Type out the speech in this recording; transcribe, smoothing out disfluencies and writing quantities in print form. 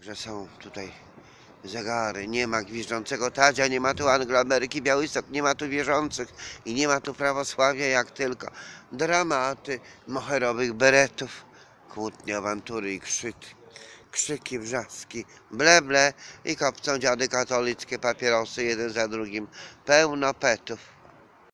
Także są tutaj zegary, nie ma gwiżdżącego Tadzia, nie ma tu Anglo-Ameryki Białystok, nie ma tu wierzących i nie ma tu prawosławia, jak tylko dramaty moherowych beretów, kłótnie, awantury i krzyki, wrzaski, ble i kopcą dziady katolickie papierosy jeden za drugim, pełno petów.